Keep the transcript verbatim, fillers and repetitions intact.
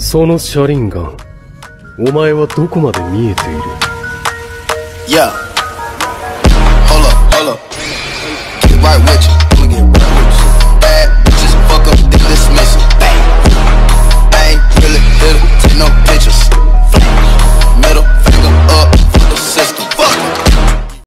その車輪ガン、お前はどこまで見えている？ Yeah. Hold up, hold up. Get right with you. I'ma get right with you. Bad bitches fuck up, they dismiss you. Bang. I ain't really hit her, take no pictures.